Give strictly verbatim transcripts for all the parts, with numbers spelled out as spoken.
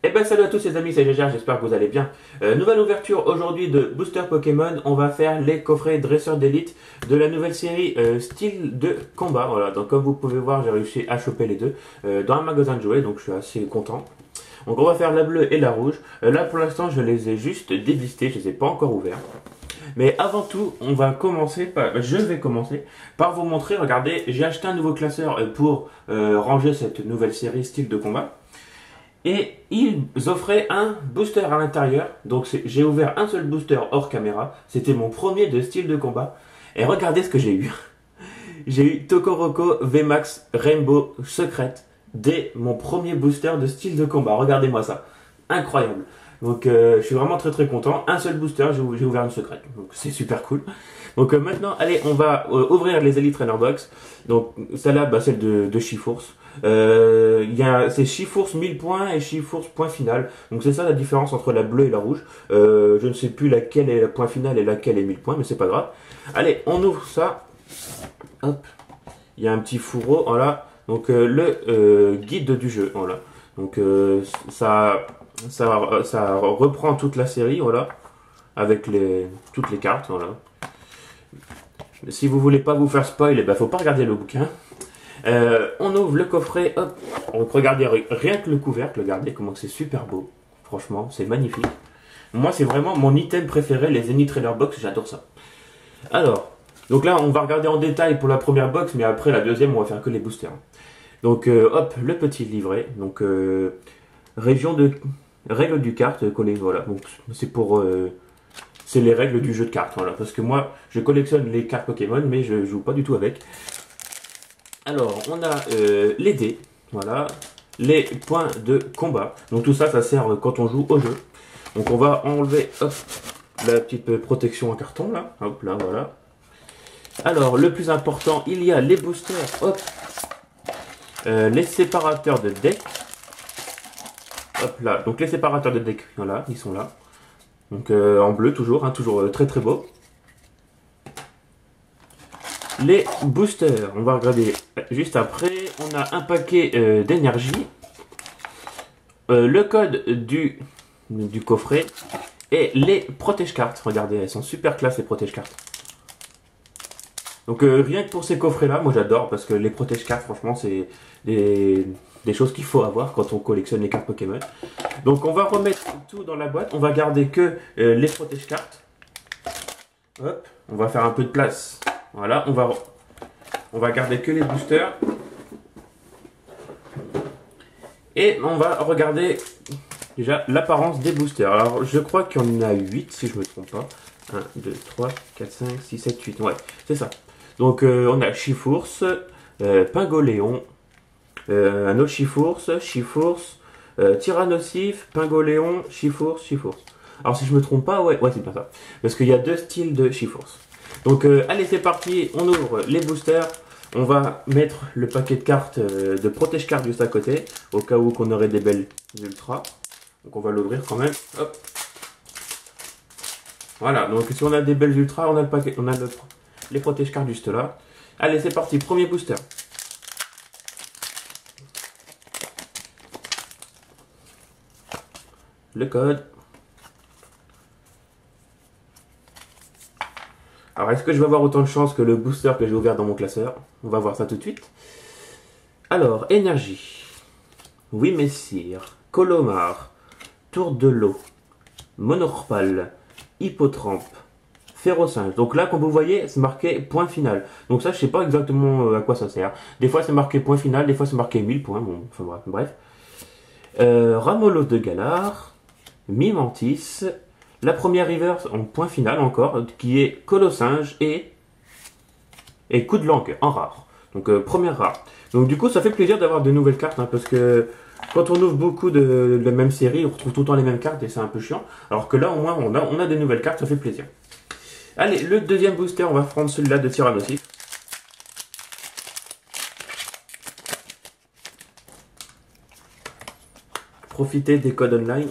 Eh ben salut à tous les amis, c'est Gégère, j'espère que vous allez bien. Euh, nouvelle ouverture aujourd'hui de Booster Pokémon, on va faire les coffrets dresseurs d'élite de la nouvelle série euh, style de combat. Voilà, donc comme vous pouvez voir, j'ai réussi à choper les deux euh, dans un magasin de jouets, donc je suis assez content. Donc on va faire la bleue et la rouge. Euh, là pour l'instant je les ai juste déblistés, je les ai pas encore ouverts. Mais avant tout, on va commencer par, je vais commencer par vous montrer, regardez, j'ai acheté un nouveau classeur pour euh, ranger cette nouvelle série style de combat. Et ils offraient un booster à l'intérieur. Donc j'ai ouvert un seul booster hors caméra. C'était mon premier de style de combat. Et regardez ce que j'ai eu. J'ai eu Tokoroko V MAX Rainbow Secret dès mon premier booster de style de combat. Regardez-moi ça. Incroyable. Donc euh, je suis vraiment très très content. Un seul booster, j'ai ouvert une secrète. Donc c'est super cool. Donc euh, maintenant, allez, on va euh, ouvrir les Elite Trainer Box. Donc celle-là, bah, celle de, de Shiforce. Euh, il y a, c'est Shiforce mille points et Shiforce point final. Donc c'est ça la différence entre la bleue et la rouge. Euh, je ne sais plus laquelle est le point final et laquelle est mille points, mais c'est pas grave. Allez, on ouvre ça. Hop. Il y a un petit fourreau, voilà. Donc euh, le euh, guide du jeu, voilà. Donc euh, ça, ça, ça reprend toute la série, voilà, avec les, toutes les cartes, voilà. Si vous voulez pas vous faire spoil, il ben faut pas regarder le bouquin. Euh, on ouvre le coffret, hop. Donc regardez rien que le couvercle, regardez comment c'est super beau. Franchement, c'est magnifique. Moi, c'est vraiment mon item préféré, les Zenith Trailer Box, j'adore ça. Alors, donc là, on va regarder en détail pour la première box, mais après la deuxième, on va faire que les boosters. Donc, euh, hop, le petit livret. Donc, euh, région de règles du carte collées, voilà. Donc, c'est pour euh, c'est les règles du jeu de cartes, voilà. Parce que moi, je collectionne les cartes Pokémon, mais je joue pas du tout avec. Alors, on a euh, les dés, voilà, les points de combat. Donc tout ça, ça sert quand on joue au jeu. Donc on va enlever, hop, la petite protection en carton, là. Hop, là, voilà. Alors, le plus important, il y a les boosters, hop, euh, les séparateurs de deck. Hop, là. Donc les séparateurs de deck, voilà, ils sont là. Donc euh, en bleu, toujours, hein, toujours euh, très très beau. Les boosters, on va regarder juste après. On a un paquet euh, d'énergie, euh, le code du, du coffret et les protège-cartes. Regardez, elles sont super classe les protège-cartes. Donc euh, rien que pour ces coffrets-là, moi j'adore parce que les protège-cartes, franchement, c'est des, des choses qu'il faut avoir quand on collectionne les cartes Pokémon. Donc on va remettre tout dans la boîte. On va garder que euh, les protège-cartes. Hop, on va faire un peu de place. Voilà, on va, on va garder que les boosters. Et on va regarder déjà l'apparence des boosters. Alors, je crois qu'il y en a huit, si je ne me trompe pas. un, deux, trois, quatre, cinq, six, sept, huit. Ouais, c'est ça. Donc, euh, on a Shiforce, euh, Pingoléon, euh, un autre Shiforce, Shiforce, euh, Tyrannosif, Pingoléon, Shiforce, Shiforce. Alors, si je ne me trompe pas, ouais, ouais c'est pas ça. Parce qu'il y a deux styles de Shiforce. Donc euh, allez, c'est parti, on ouvre les boosters. On va mettre le paquet de cartes euh, de protège cartes juste à côté, au cas où qu'on aurait des belles ultras. Donc on va l'ouvrir quand même. Hop. Voilà, donc si on a des belles ultras, on a le paquet, on a le, les protège cartes juste là. Allez, c'est parti, premier booster. Le code. Alors, est-ce que je vais avoir autant de chance que le booster que j'ai ouvert dans mon classeur? On va voir ça tout de suite. Alors, énergie. Oui, messire. Colomar. Tour de l'eau. Monorpal. Hippotrampe. Férocinge. Donc là, comme vous voyez, c'est marqué point final. Donc ça, je sais pas exactement à quoi ça sert. Des fois, c'est marqué point final. Des fois, c'est marqué mille points. Bon, enfin bref. bref. Euh, Ramolo de Galar. Mimantis. La première reverse en point final encore, qui est Colossinge et, et Coup de langue en rare. Donc euh, première rare. Donc du coup ça fait plaisir d'avoir de nouvelles cartes, hein, parce que quand on ouvre beaucoup de, de la même série, on retrouve tout le temps les mêmes cartes et c'est un peu chiant. Alors que là au moins on a, on a des nouvelles cartes, ça fait plaisir. Allez, le deuxième booster, on va prendre celui-là de Tyrannosif. Profitez des codes online.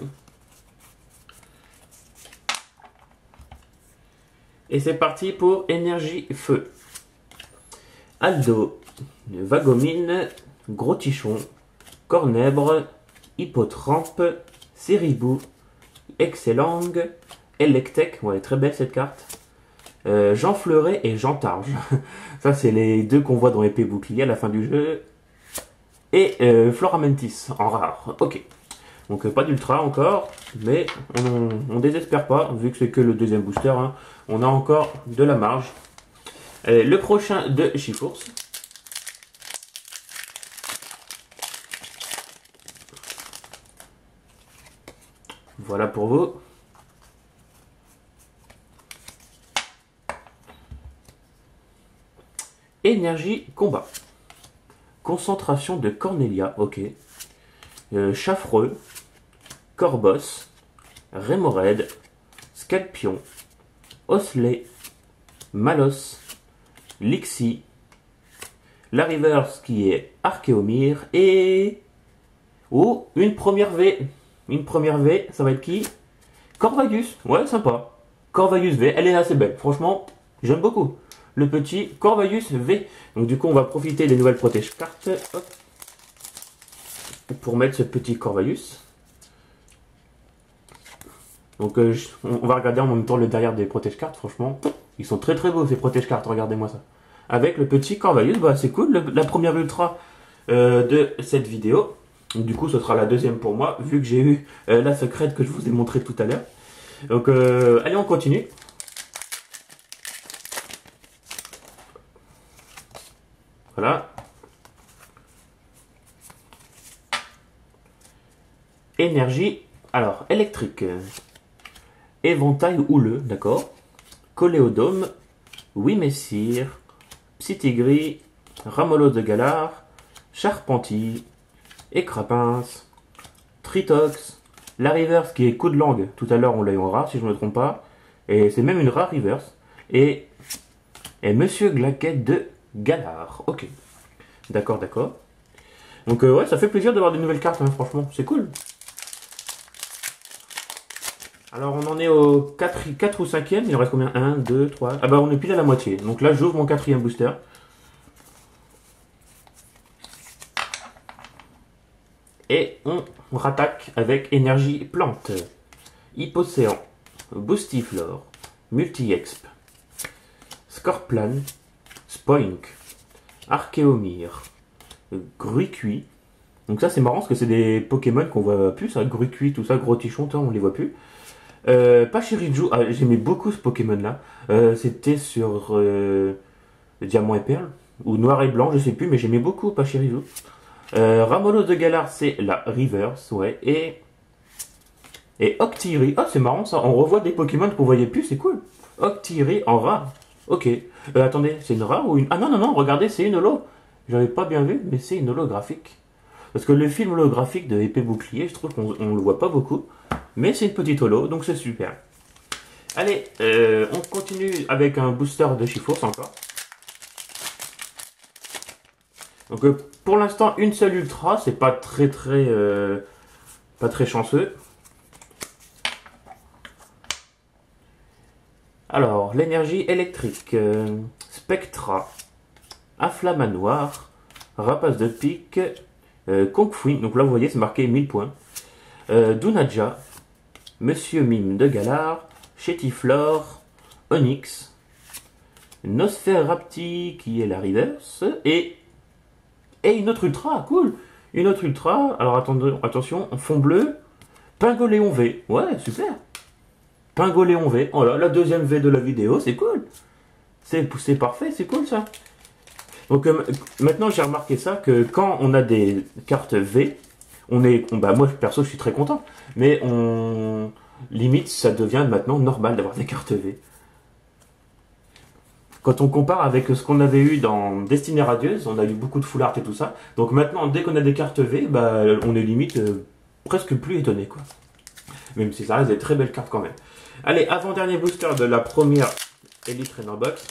Et c'est parti pour énergie feu. Aldo, Vagomine, Gros Tichon, Cornèbre, Hippotrampe, Seribou, Excellang, Electek, ouais, très belle cette carte. Euh, Jean Fleuret et Jean Targe. Ça, c'est les deux qu'on voit dans Épée Bouclier à la fin du jeu. Et euh, Floramentis en rare. Ok. Donc, euh, pas d'ultra encore, mais on, on désespère pas, vu que c'est que le deuxième booster. Hein, on a encore de la marge. Allez, le prochain de Chifours. Voilà pour vous. Énergie combat. Concentration de Cornelia, ok. Euh, Chaffreux, Corbos, Rémorède, Scalpion, Osley, Malos, Lixie, la Reverse qui est Archéomir et... Oh, une première V. Une première V, ça va être qui? Corvagus, ouais, sympa. Corvagus V, elle est assez belle. Franchement, j'aime beaucoup. Le petit Corvagus V. Donc du coup, on va profiter des nouvelles protège cartes. Hop. Pour mettre ce petit Corvagus. Donc euh, je, on va regarder en même temps le derrière des protège cartes. Franchement, ils sont très très beaux ces protège cartes. Regardez-moi ça. Avec le petit Corvagus, bah c'est cool. Le, la première ultra euh, de cette vidéo. Donc, du coup, ce sera la deuxième pour moi, vu que j'ai eu euh, la secrète que je vous ai montré tout à l'heure. Donc, euh, allez, on continue. Voilà. Énergie. Alors, électrique. Éventail houleux, d'accord. Coléodome. Oui, messire. Psytigris. Ramolo de Galar. Charpentier. Écrapince, Tritox, la Reverse qui est coup de langue, tout à l'heure on l'a eu en rare si je ne me trompe pas, et c'est même une rare Reverse, et, et Monsieur Glaquette de Galar, ok, d'accord, d'accord, donc euh, ouais, ça fait plaisir d'avoir des nouvelles cartes, hein, franchement, c'est cool. Alors on en est au quatre ou cinquième, il en reste combien? un, deux, trois, ah bah on est pile à la moitié, donc là j'ouvre mon quatrième booster. Et on rattaque avec énergie plante. Hypocéan, Boostiflore, Multi-Exp, Scorplan, Spoink, Archéomir, Gruicui. Donc ça c'est marrant parce que c'est des Pokémon qu'on voit plus, ça, Gruicui, tout ça, Gros Tichon, on les voit plus. Euh, Pachirisu, ah, j'aimais beaucoup ce Pokémon là. Euh, C'était sur euh, Diamant et Perle, ou Noir et Blanc, je sais plus, mais j'aimais beaucoup Pachirisu. Euh, Ramolo de Galar, c'est la Reverse, ouais, et... Et Octiri, ah c'est marrant ça, on revoit des Pokémon qu'on voyait plus, c'est cool. Octiri en rare, ok. Euh, attendez, c'est une rare ou une... Ah non, non, non, regardez, c'est une holo. J'avais pas bien vu, mais c'est une holographique. Parce que le film holographique de Épée Bouclier, je trouve qu'on on le voit pas beaucoup. Mais c'est une petite holo, donc c'est super. Allez, euh, on continue avec un booster de Chifours encore. Donc euh, pour l'instant une seule ultra, c'est pas très très euh, pas très chanceux. Alors l'énergie électrique, euh, Spectra, Afflamanoir, Rapace de pique, euh, Kongfui, donc là vous voyez c'est marqué mille points, euh, Dunaja, Monsieur Mime de Galar, Chétiflore, Onyx, Nosferapti qui est la Reverse, et Et une autre ultra, cool. Une autre ultra, alors attendez, attention, fond bleu, Pingoléon V. Ouais, super. Pingoléon V. Oh là, la deuxième V de la vidéo, c'est cool. C'est parfait, c'est cool ça. Donc euh, maintenant j'ai remarqué ça, que quand on a des cartes V, on est, on, bah moi perso je suis très content, mais on limite ça devient maintenant normal d'avoir des cartes V. Quand on compare avec ce qu'on avait eu dans Destinée Radieuse, on a eu beaucoup de full art et tout ça. Donc maintenant, dès qu'on a des cartes V, bah, on est limite euh, presque plus étonné, quoi. Même si ça reste des très belles cartes quand même. Allez, avant-dernier booster de la première Elite Trainer Box.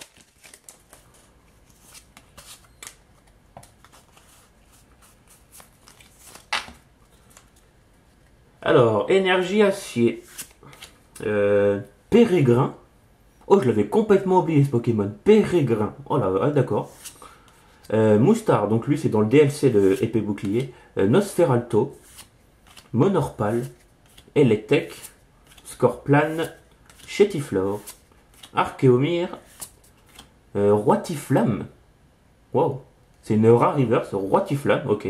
Alors, énergie acier. Euh, Pérégrin. Oh, je l'avais complètement oublié ce Pokémon. Pérégrin. Oh là, ah, d'accord. Euh, Moustar, donc lui c'est dans le D L C de Épée Bouclier. Euh, Nosferalto. Monorpal. Electek, Scorplan, Chétiflore, Archeomir, euh, Roitiflamme. Wow, c'est une rare reverse, Roitiflamme, ok.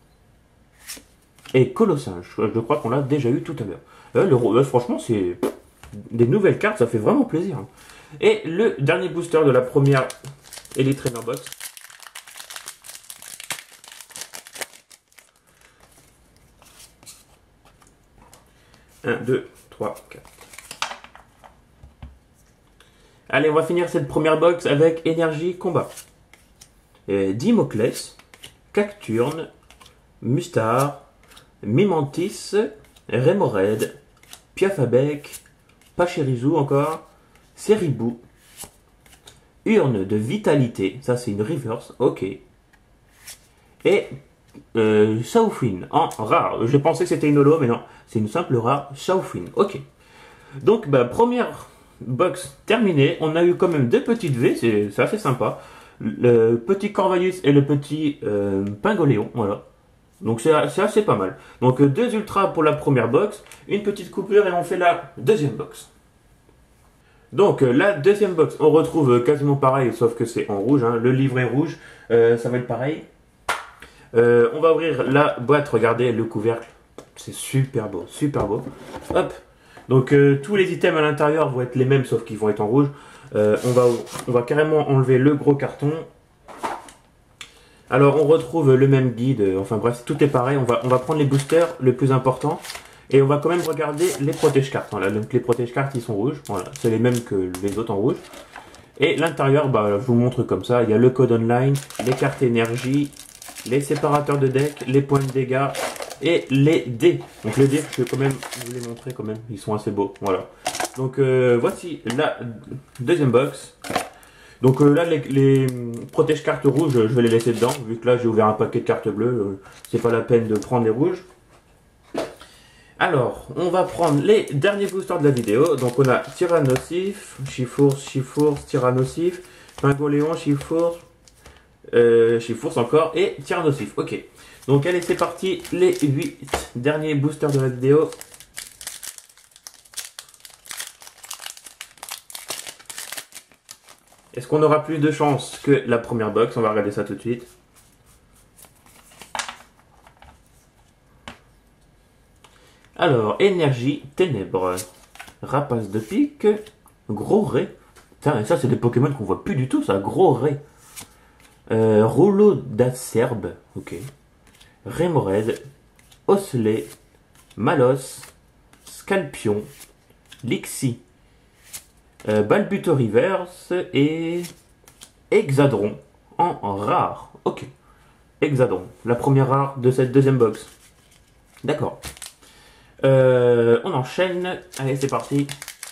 Et Colossinge, je crois qu'on l'a déjà eu tout à l'heure. Euh, le, euh, franchement, c'est des nouvelles cartes, ça fait vraiment plaisir. Et le dernier booster de la première Elite Trainer Box. un, deux, trois, quatre. Allez, on va finir cette première box avec énergie combat. Et Dimoclès, Cacturne, Mustard, Mimantis, Remoraid, Piafabec, Pachirisu encore, Seribou, Urne de vitalité, ça c'est une reverse, ok. Et euh, Shaofin en rare. J'ai pensé que c'était une holo, mais non, c'est une simple rare Shaofin, ok. Donc, bah, première box terminée. On a eu quand même deux petites V, c'est assez sympa. Le petit Corvallis et le petit euh, Pingoléon, voilà. Donc c'est assez pas mal. Donc deux ultras pour la première box, une petite coupure et on fait la deuxième box. Donc la deuxième box, on retrouve quasiment pareil, sauf que c'est en rouge, hein. Le livret rouge, euh, ça va être pareil. Euh, on va ouvrir la boîte, regardez le couvercle, c'est super beau, super beau. Hop. Donc euh, tous les items à l'intérieur vont être les mêmes, sauf qu'ils vont être en rouge. Euh, on, va, on va carrément enlever le gros carton. Alors on retrouve le même guide, enfin bref, tout est pareil. On va, on va prendre les boosters, le plus important. Et on va quand même regarder les protège-cartes. Voilà, donc les protège-cartes, ils sont rouges. Voilà, c'est les mêmes que les autres en rouge. Et l'intérieur, bah, je vous montre comme ça. Il y a le code online, les cartes énergie, les séparateurs de deck, les points de dégâts et les dés. Donc les dés, je vais quand même vous les montrer quand même. Ils sont assez beaux. Voilà. Donc euh, voici la deuxième box. Donc euh, là, les, les protège-cartes rouges, je vais les laisser dedans. Vu que là, j'ai ouvert un paquet de cartes bleues. Euh, c'est pas la peine de prendre les rouges. Alors, on va prendre les derniers boosters de la vidéo. Donc on a Tyrannosif, Chifours, Chifours, Tyrannosif, Pingoléon, Chifours, euh, Chifours encore et Tyrannosif. Ok. Donc allez, c'est parti. Les huit derniers boosters de la vidéo. Est-ce qu'on aura plus de chance que la première box? On va regarder ça tout de suite. Alors, énergie, ténèbres, rapace de pique, gros ré. Putain, ça c'est des Pokémon qu'on voit plus du tout, ça, gros ré. Euh, rouleau d'acerbe, ok. Remoraid, Osselet, Malos, Scalpion, Lixie, euh, Balbuto Reverse et Hexadron en, en rare. Ok. Hexadron, la première rare de cette deuxième box. D'accord. Euh, on enchaîne. Allez, c'est parti.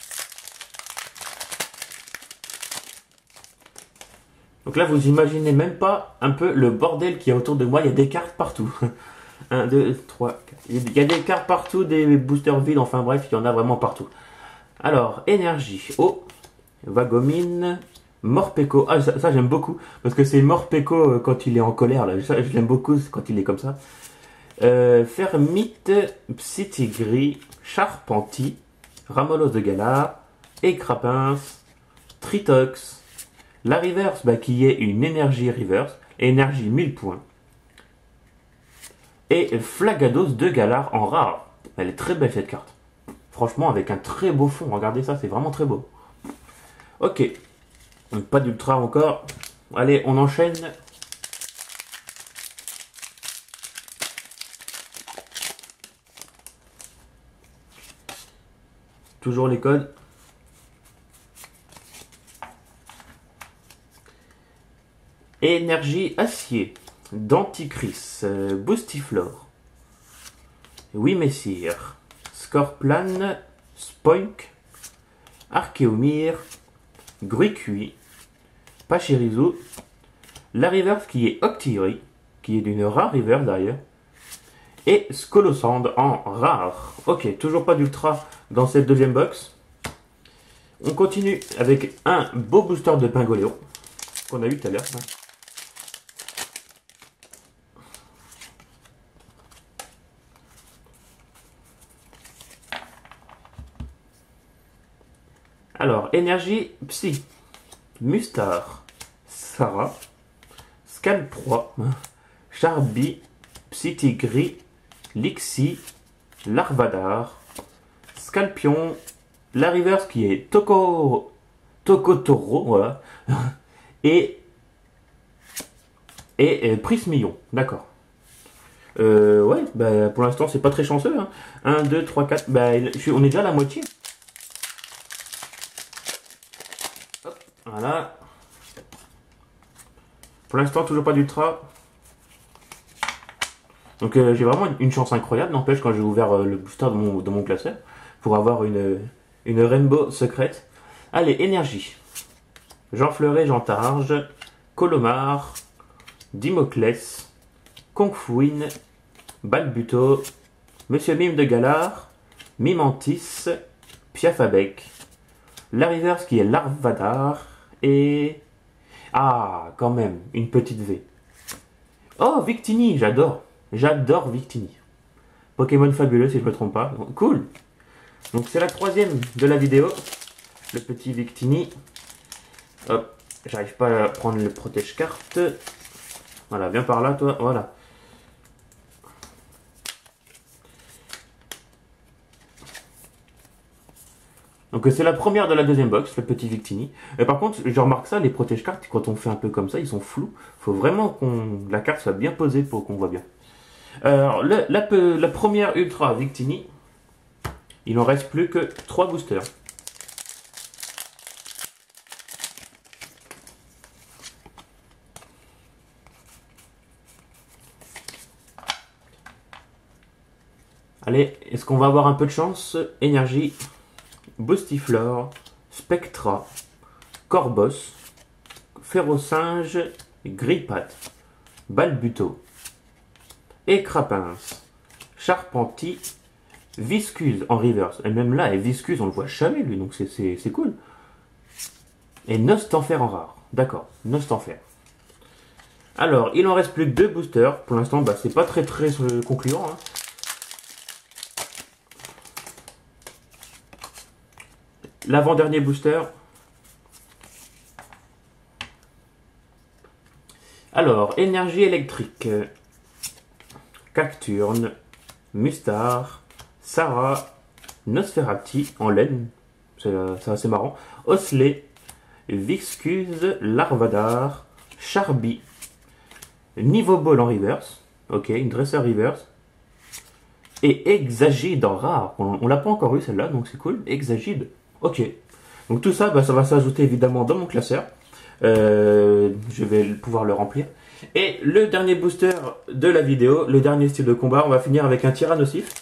Donc là, vous imaginez même pas un peu le bordel qu'il y a autour de moi. Il y a des cartes partout. un, deux, trois, quatre. Il y a des cartes partout, des boosters vides. Enfin bref, il y en a vraiment partout. Alors, énergie. Eau. Vagomine. Morpeko. Ah, ça, ça j'aime beaucoup. Parce que c'est Morpeko quand il est en colère. Là. Ça, je l'aime beaucoup quand il est comme ça. Euh, Fermite, Psytigris, Charpenti, Ramolos de Galar, Écrapins, Tritox, la reverse bah, qui est une énergie reverse, énergie mille points, et Flagados de Galar en rare. Elle est très belle cette carte. Franchement, avec un très beau fond, regardez ça, c'est vraiment très beau. Ok, pas d'ultra encore. Allez, on enchaîne. Toujours les codes. Énergie acier. Denticris. Euh, Boostiflore. Oui Messire. Scorplan. Spoink. Archeomir. Gruicui. Pachirisu. La reverse qui est Octillery. Qui est d'une rare reverse d'ailleurs. Et Skolosand en rare. Ok, toujours pas d'ultra dans cette deuxième box. On continue avec un beau booster de Pingoléon qu'on a eu tout à l'heure. Alors, énergie psy. Mustar. Sarah. Scalproie. Charby. Psytigris. Lixi. Larvadar. Scalpion. Larivers qui est Toko. Tokotoro. Voilà. Et. Et, et Prismillon. D'accord. Euh, ouais, bah, pour l'instant, c'est pas très chanceux. Hein. un, deux, trois, quatre. Bah, je suis, on est déjà à la moitié. Hop, voilà. Pour l'instant, toujours pas d'ultra. Donc, euh, j'ai vraiment une chance incroyable. N'empêche, quand j'ai ouvert euh, le booster de mon, de mon classeur pour avoir une, une rainbow secrète. Allez, énergie. Jean Fleuret, Jean Targe, Colomar, Dimoclès. Kongfuin, Balbuto, Monsieur Mime de Galard, Mimantis, Piafabec, Larivers qui est Larvadar, et... Ah, quand même, une petite V. Oh, Victini, j'adore. J'adore Victini. Pokémon fabuleux, si je ne me trompe pas. Cool. Donc c'est la troisième de la vidéo. Le petit Victini. Hop, j'arrive pas à prendre le protège-carte. Voilà, viens par là, toi. Voilà. Donc c'est la première de la deuxième box, le petit Victini. Et par contre, je remarque ça, les protège-cartes, quand on fait un peu comme ça, ils sont flous. Il faut vraiment qu'on la carte soit bien posée pour qu'on voit bien. Alors, le, la, la première Ultra Victini, il en reste plus que trois boosters. Allez, est-ce qu'on va avoir un peu de chance? Énergie. Boostiflore, Spectra, Corbos, Ferrosinge, Grippat, Balbuto, Écrapins, Charpenti, Viscuse en reverse. Et même là, et Viscuse, on le voit jamais lui, donc c'est cool. Et Nostanfer en rare. D'accord, Nostanfer. Alors, il en reste plus que deux boosters. Pour l'instant, bah, c'est pas très très euh, concluant. Hein. L'avant-dernier booster. Alors, énergie électrique. Cacturne, Mustar, Sarah, Nosferati en laine. C'est assez marrant. Osley, Viscuse, Larvadar, Charby, Niveau Ball en reverse. Ok, une dresseur reverse. Et Exagide en rare. On, on l'a pas encore eu celle-là, donc c'est cool. Exagide. Ok, donc tout ça, bah, ça va s'ajouter évidemment dans mon classeur. Euh, je vais pouvoir le remplir. Et le dernier booster de la vidéo, le dernier style de combat, on va finir avec un Tyrannosif.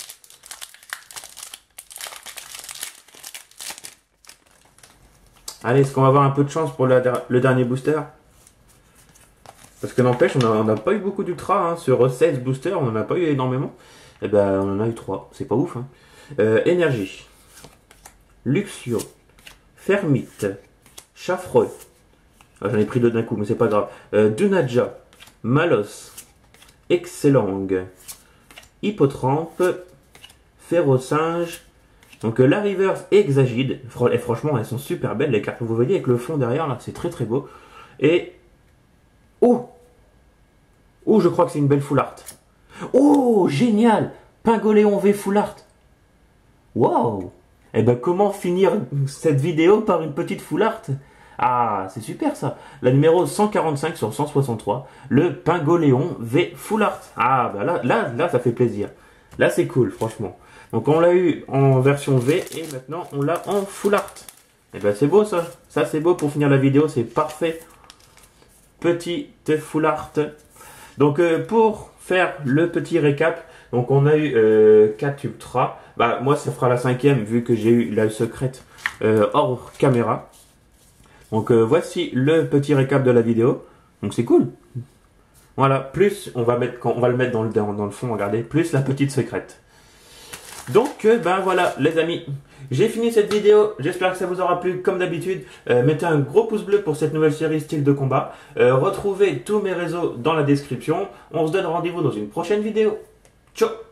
Allez, est-ce qu'on va avoir un peu de chance pour la, le dernier booster? Parce que n'empêche, on n'a pas eu beaucoup d'ultra. Hein. Sur seize boosters, on n'en a pas eu énormément. Et ben, on en a eu trois. C'est pas ouf. Hein. Euh, énergie. Luxio, Fermite, Chaffreux, ah, j'en ai pris deux d'un coup, mais c'est pas grave. Euh, Dunaja, Malos, Excellang, Hippotrampe, Ferrosinge. Donc euh, la Reverse et Exagide. Et franchement, elles sont super belles les cartes. Vous voyez avec le fond derrière là, c'est très très beau. Et oh, oh, je crois que c'est une belle full art. Oh, génial, Pingoléon V full art. Waouh. Et ben comment finir cette vidéo par une petite full art? Ah, c'est super ça. La numéro cent quarante-cinq sur cent soixante-trois, le Pingoléon V full art. Ah, bah là, là, là, ça fait plaisir. Là, c'est cool, franchement. Donc, on l'a eu en version V et maintenant, on l'a en full art. Et ben c'est beau ça. Ça, c'est beau pour finir la vidéo, c'est parfait. Petite full art. Donc, euh, pour faire le petit récap, donc on a eu euh, quatre ultras. Bah, moi, ça fera la cinquième vu que j'ai eu la secrète euh, hors caméra. Donc, euh, voici le petit récap de la vidéo. Donc, c'est cool. Voilà, plus, on va, mettre, on va le mettre dans le, dans, dans le fond, regardez, plus la petite secrète. Donc, euh, ben voilà, les amis, j'ai fini cette vidéo. J'espère que ça vous aura plu, comme d'habitude. Euh, mettez un gros pouce bleu pour cette nouvelle série style de combat. Euh, retrouvez tous mes réseaux dans la description. On se donne rendez-vous dans une prochaine vidéo. Ciao!